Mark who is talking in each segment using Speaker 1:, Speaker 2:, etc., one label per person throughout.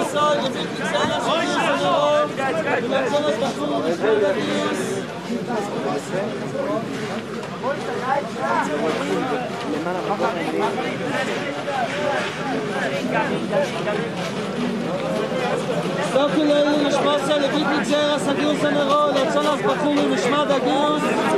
Speaker 1: Stokelei Schmosser Lebitnik Zera Sagius Anero Lezonas Bachuri Mishmad Agius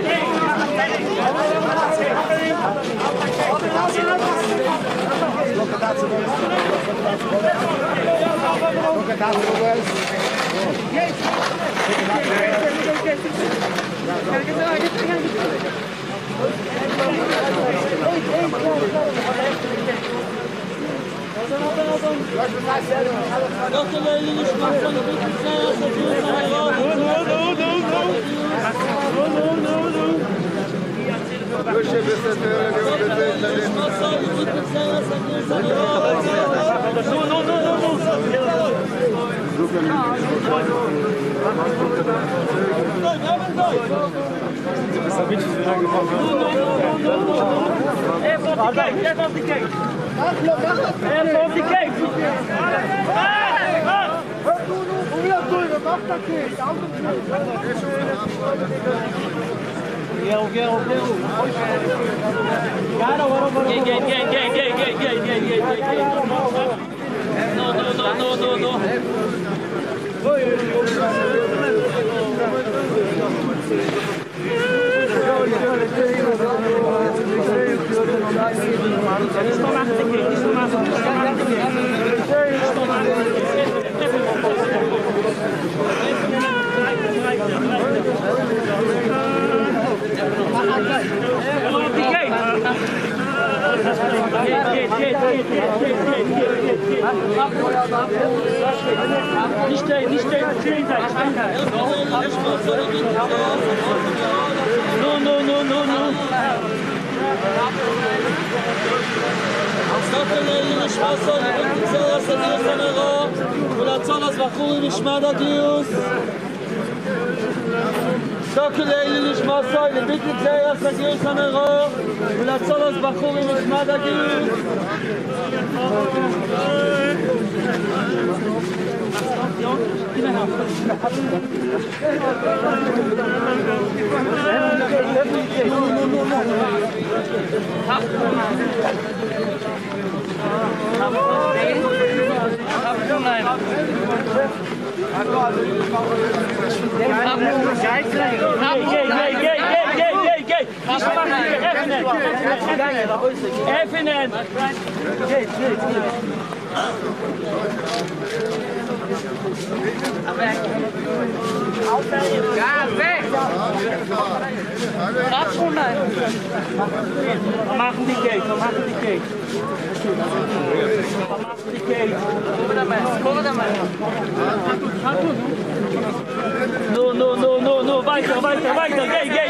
Speaker 1: No, weiter,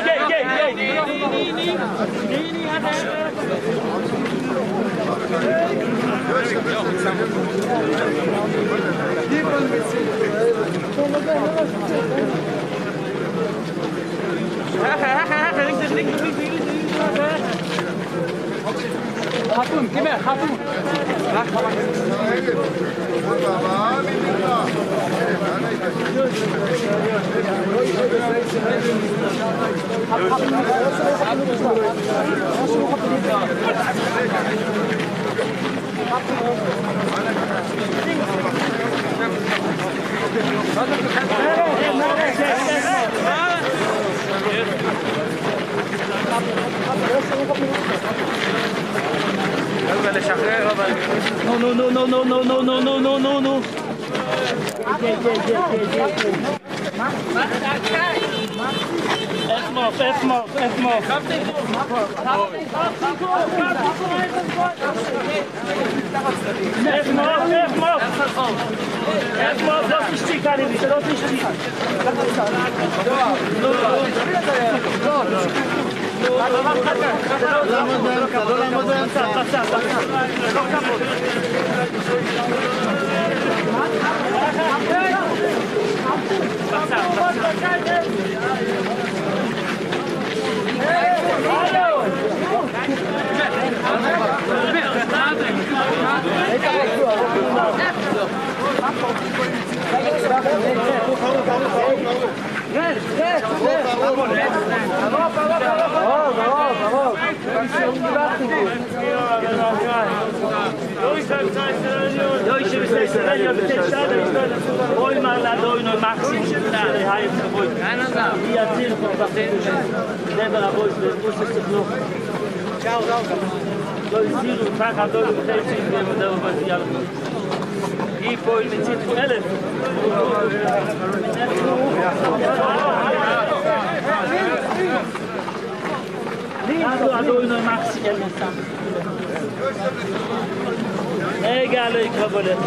Speaker 1: Hatun, gib her, Hatun. No. E poi il 111. Adoi noi maxi che non sta. Egalo i cavole.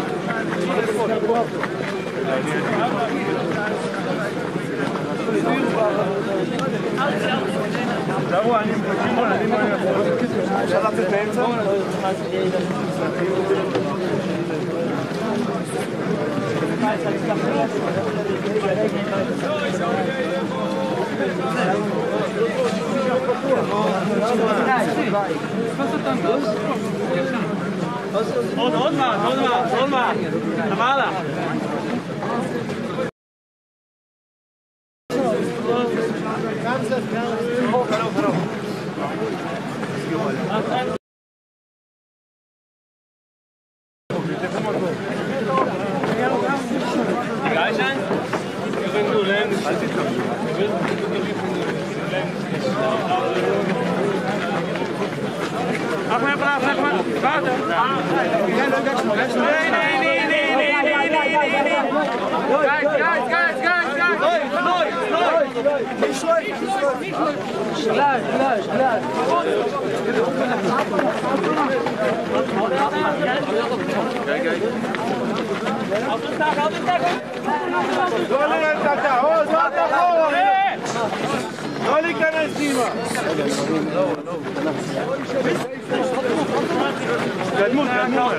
Speaker 2: Bravo, andiamo alla presenza. Olma, Amala. לא להיכנס דימה. קדמות, קדמות.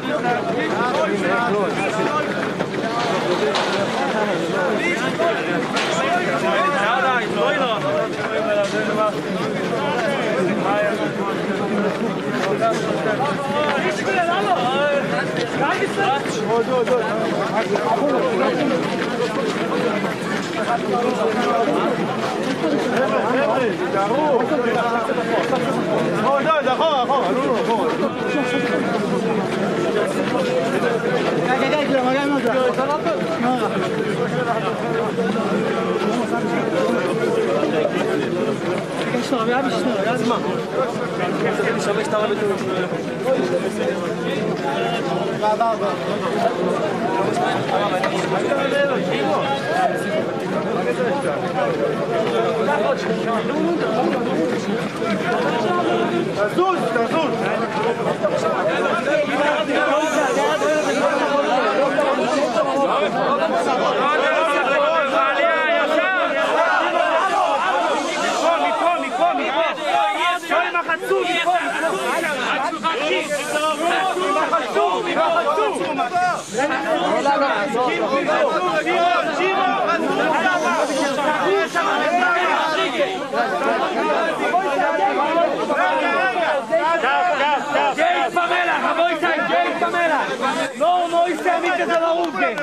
Speaker 1: No islamite de la Rubke.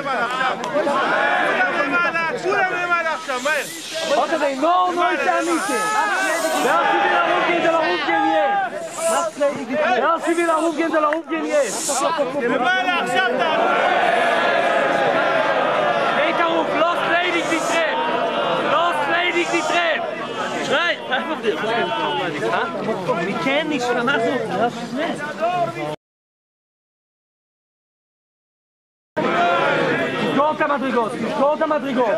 Speaker 1: No islamite. Merci de la Rubke de la Rubke niet. Peter Hoek, los kleding die trip. Los kleding die trip. Schrei, blijf op dit. Ik ken niks van dat. Dat is net. Escolta Madrigot, escolta Madrigot.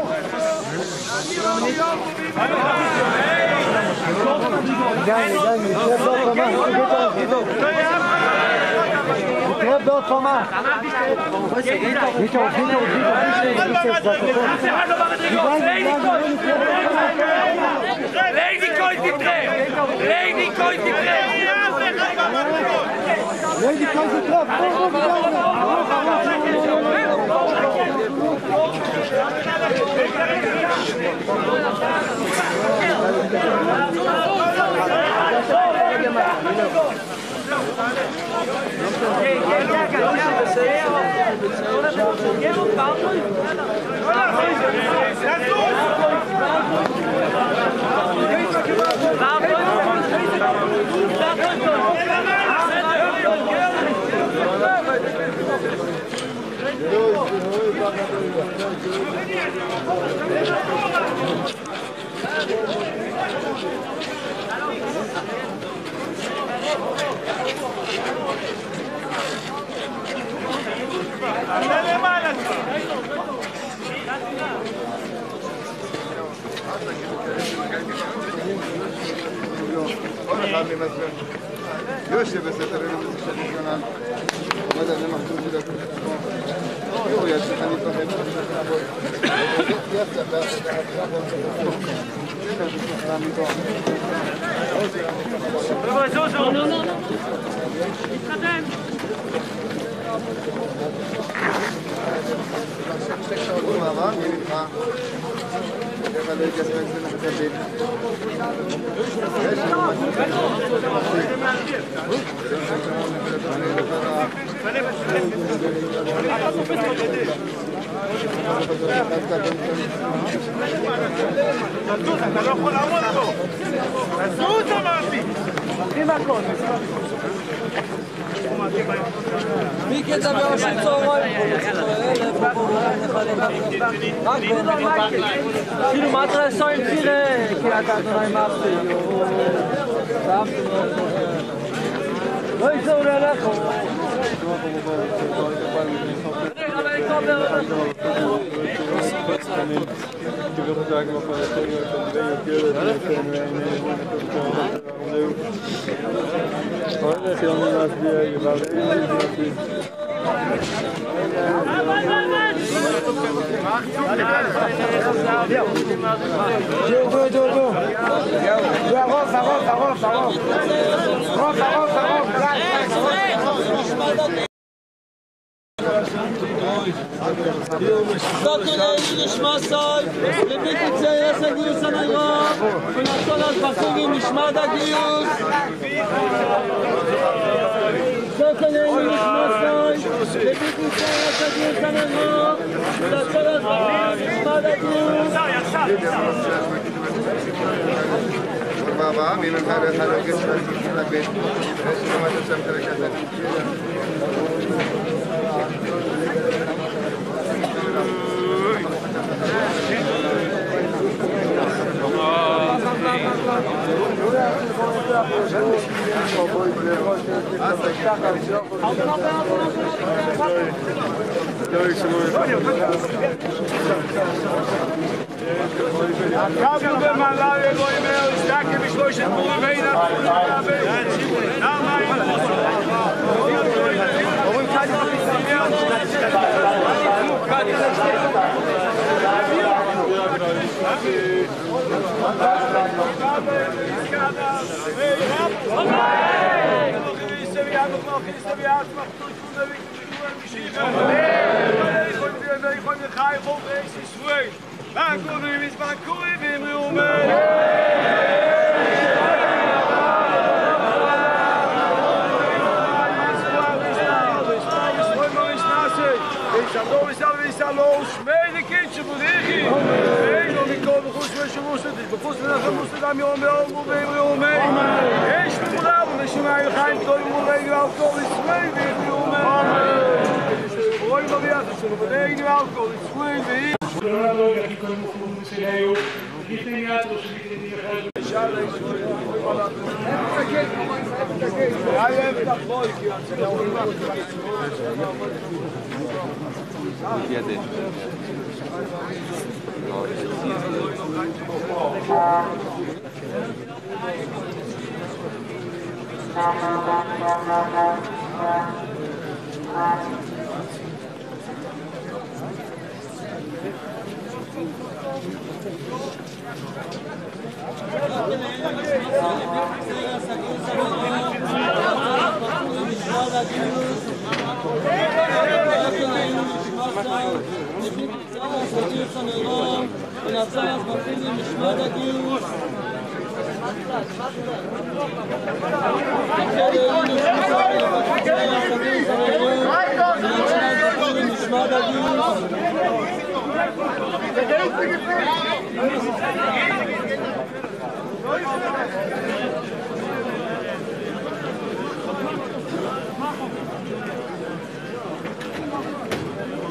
Speaker 1: Trap dat van mij. Lady Coit die trap. Lady Coit die trap. Lady Coit die trap. Quem
Speaker 3: יושב בסתרנו בסשדיונל מדע למחתור בדקות יו יצא אני תוכל יצא
Speaker 2: אתה לא יכול לעמוד פה. תזוז אמרתי. הכי מהכל.
Speaker 4: מי קטע באושר צהריים? כאילו מה אתה עושה עם צירה? כי אתה נורא עם אבטי. לא יזור אליך. Doktorlarını düşmezsay, lepeklikse yasa gülsen ayva, Fınatsalar bakıgın düşmada gülüz. Doktorlarını düşmezsay, lepeklikse yasa gülsen ayva, Fınatsalar bakıgın düşmada gülüz.
Speaker 3: Baba, benim her geçmek için
Speaker 2: הקבלו במלאי אלוהי מאו, שתקי בשלושת מורבי נפלו לקבל. למה אין אומרים קדי de kindje voor Rigi. Nee, nog niet komen goed zoals je moest. Het is bevoegd dat je moest dan meer mee. Eerst de morgen, als je mij gaat, dan moet je wel alcohol is mee weer mee. Hoor je maar weer te zullen, maar nee, alcohol is mee weer. Ja, je hebt dat mooi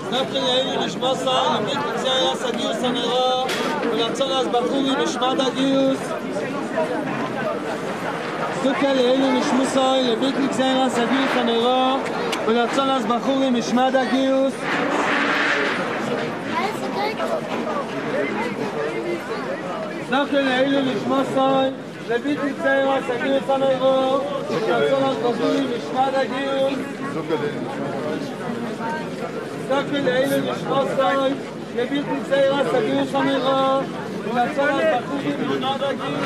Speaker 5: נפחי יעילי נשמוסו, לבית מקזיוס הגיוס הנרו, ולרצון אז בחורי נשמד הגיוס. סוכל יעילי נשמוסו, לבית מקזיוס הגיוס הנרו, ולרצון אז בחורי נשמד הגיוס. סוכל יעילי נשמוסו, לבית מקזיוס הגיוס הנרו, ולרצון אז בחורי נשמד הגיוס. סוכל יעילי נשמוסו, לבית מקזיוס הגיוס הנרו, ולרצון אז בחורי נשמד הגיוס.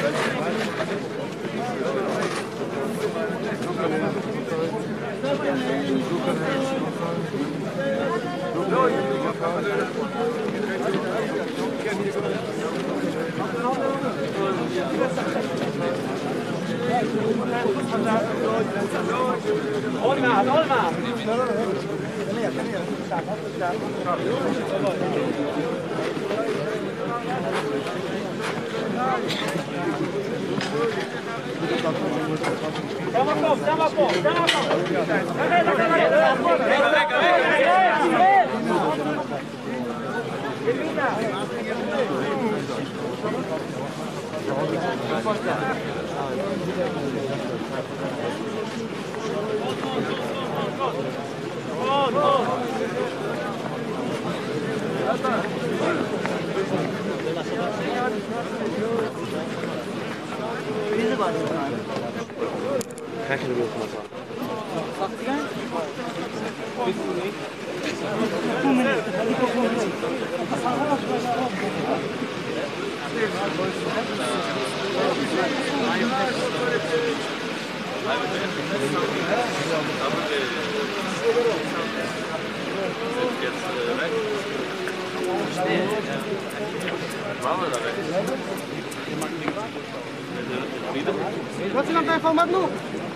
Speaker 6: Zobaczcie nam ten format nóg.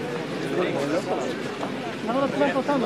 Speaker 6: No to to samo.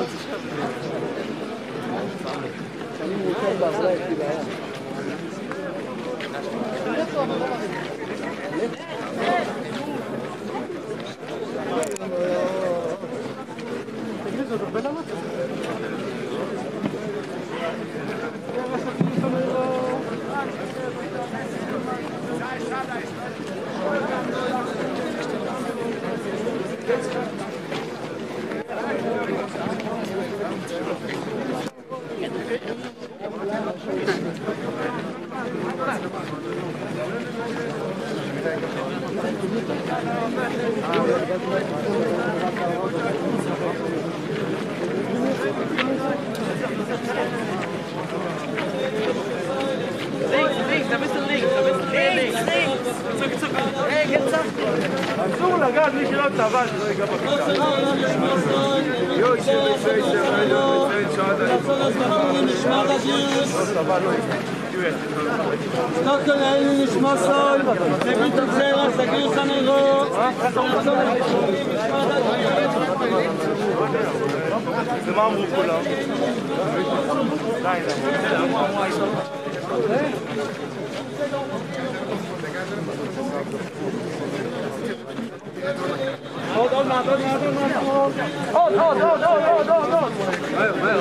Speaker 2: אסור לגעת מי שלא צבא שלא ייגע בכיתה. יוי שבפי שבלו בפי שעד
Speaker 5: סוכל יעילי נשמוסו, לבית מקזיוס הגיוס הנרו,
Speaker 2: זה מה אמרו כולם? עוד מעט. מהר.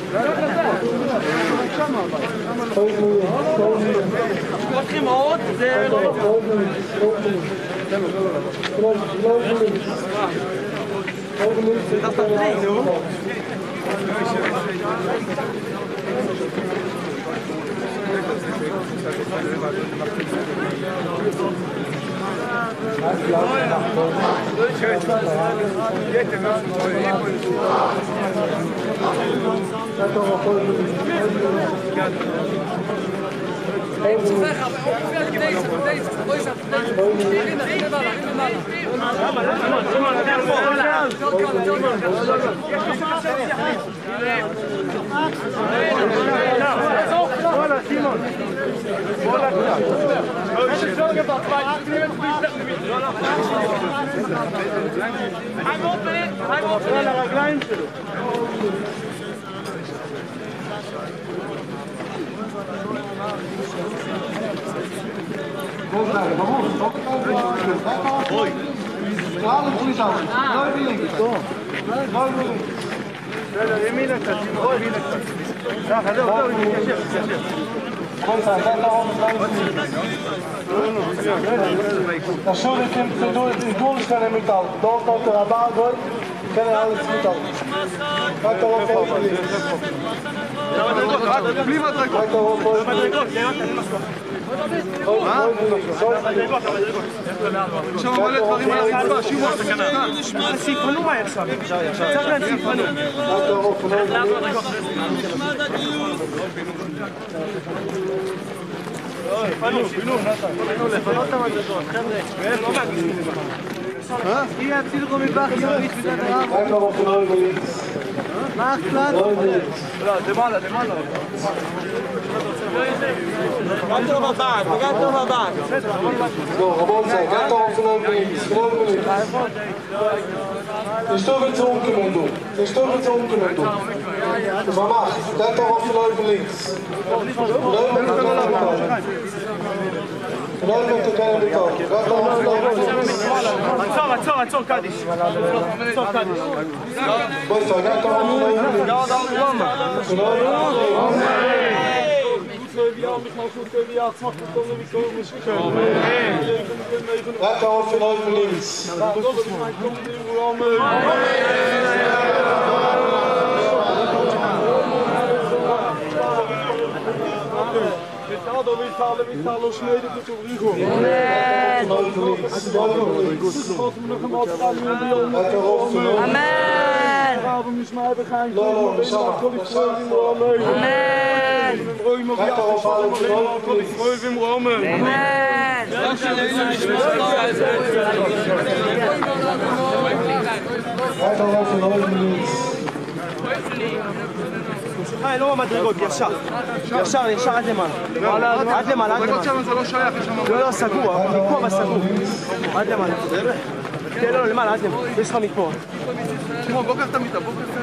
Speaker 1: פותחים עוד, זה לא נכון.
Speaker 5: Entschuldigung, du tust keine Metall. Dort auf der Rabar, keine alles Metall. Weiter auf
Speaker 2: שם מלא דברים על הרצפה, שימו
Speaker 1: סיפנו מה עכשיו? צריך להם סיפנו. פינו, לפנות את המדרגות, חבר'ה. לא מגיעים. יהיה הצילגו מבח יומית בגלל הרב. מה הקלט? לא, דמעלה. גם טוב הבאג, וגם טוב הבאג.
Speaker 5: לא, רבותיי, גם טוב Ich stehe jetzt umgewendet. Mama, der Torf läuft links.
Speaker 1: עצור, קדיש. לא במדרגות, ישר עד למעלה.
Speaker 2: המדרגות שם זה לא שייך, יש שם...
Speaker 1: לא, סגור, מפה בסגור. עד למעלה. כן, לא, למעלה, עד למעלה. יש לך מפה.
Speaker 2: שמעון, בוא קח את המיטה, בוא קח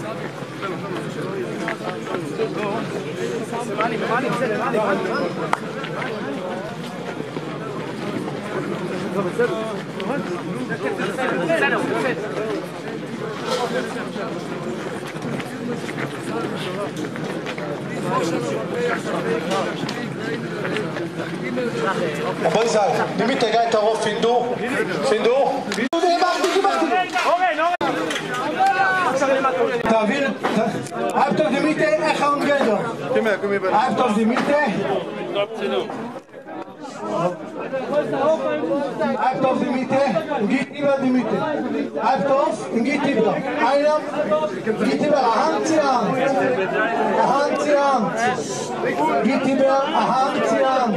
Speaker 5: Boy sei, nimm der Geiter auf, Findu. תעביר, אבטוב דמיטה, איך הוא גדו? אבטוב דמיטה. אבטוב דמיטה, גיטיבה דמיטה. אבטוב, גיטיבה. איינם, גיטיבה, ההנציאן. גיטיבה, ההנציאן.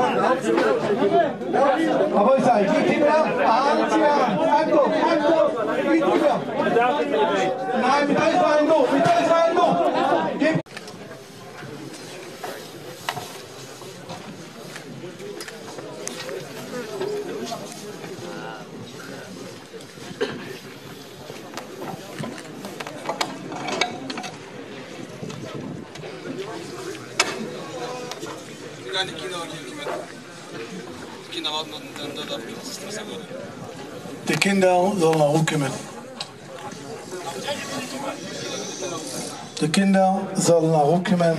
Speaker 5: אבוי זי, גיטיבה, ההנציאן. אבטוב, גיטיבה. Nein, mit euch rein, du! Gib! Die Kinder sollen auch kommen.
Speaker 7: De Kinder sollen nach oben kommen.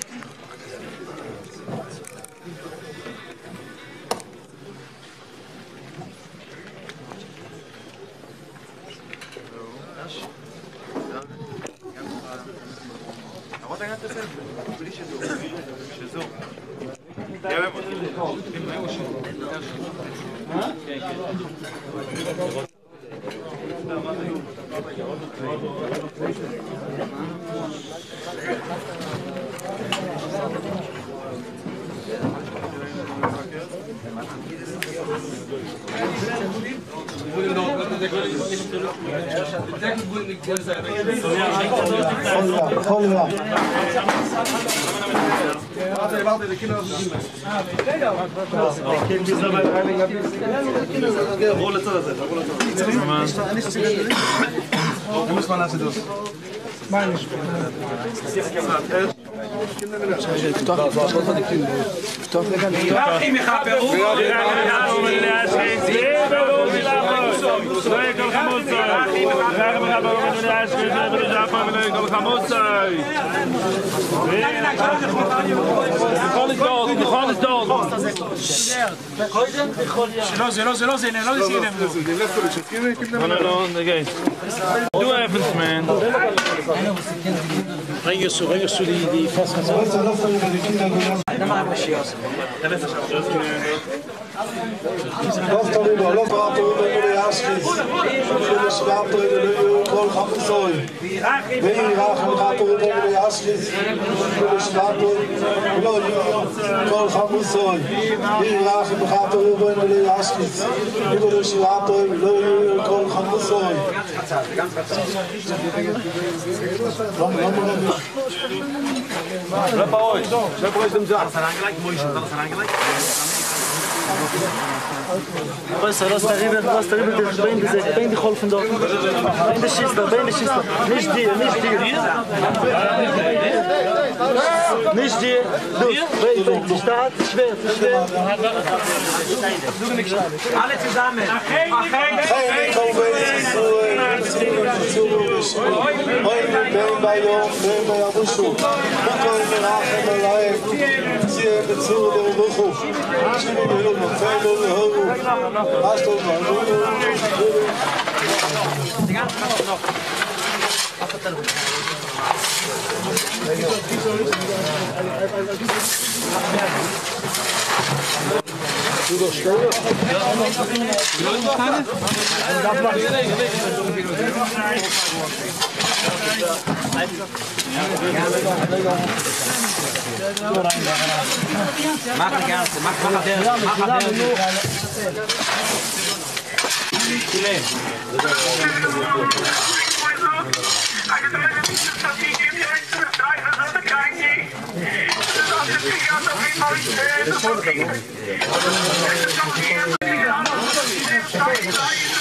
Speaker 8: Doe even, man.
Speaker 7: Breng je zo die vastgezet. Lauf darüber, lauf darüber, wo der Arsch ist. Schöne Schwarte, Kohl, Kampfsäul. Wenn ihr Rachen darüber, wo der Arsch ist. Schöne Schwarte, Kohl, Kampfsäul. Wenn ihr Rachen darüber, wo der Arsch ist. Schöne Schwarte, Kohl, Kampfsäul.
Speaker 3: Schlepp euch im Sack.
Speaker 4: Weißt du, lass darüber, bring die Golfen dort. Bring die Schiste. Nicht dir. Nicht dir. Du, die Stadt, schwer.
Speaker 1: Alle zusammen. Mach ganze, mach der